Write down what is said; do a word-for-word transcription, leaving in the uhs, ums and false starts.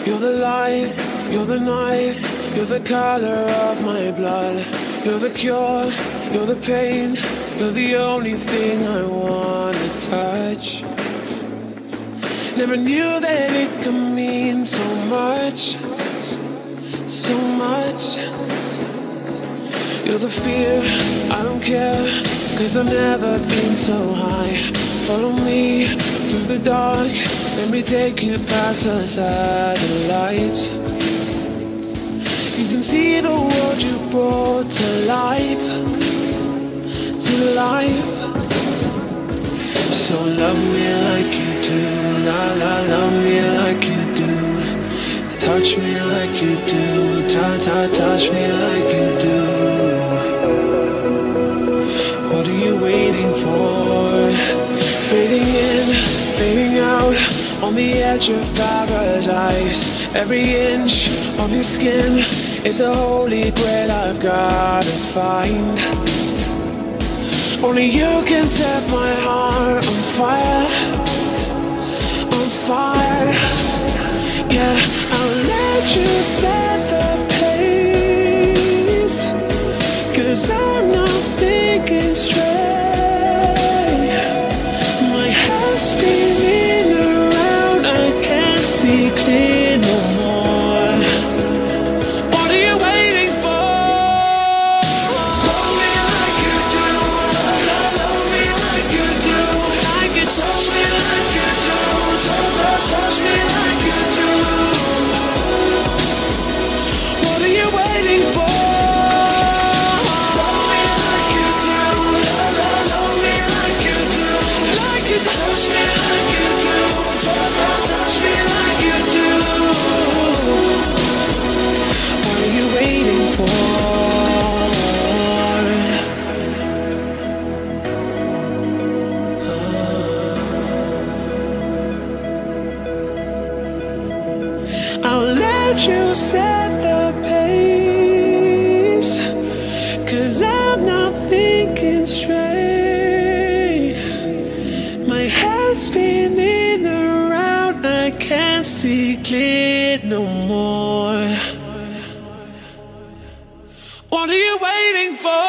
You're the light, you're the night, you're the color of my blood. You're the cure, you're the pain, you're the only thing I wanna touch. Never knew that it could mean so much, so much. You're the fear, I don't care, cause I've never been so high. Follow me through the dark, let me take you past the satellites. You can see the world you brought to life, to life. So love me like you do, la la, love me like you do. Touch me like you do, ta ta, touch me like you do. What are you waiting for? Fading in, fading out, on the edge of paradise. Every inch of your skin is a holy grail I've gotta find. Only you can set my heart on fire, on fire. Yeah, I'll let you set the pace, cause I'm not thinking straight. My head's spinning around, I can't see clear no more. What are you waiting for? Love me like you do, love, love me like you do. Like you touch me like you do, touch, touch, touch me like you do. What are you waiting for? Love me like you do, love, love, love me like you do. Like you touch me like you do, touch, touch, touch me like you do. What are you waiting for? I'll let you set the pace, cause I'm not thinking straight. My head's spinning around, I can't see clear no more. What are you waiting for?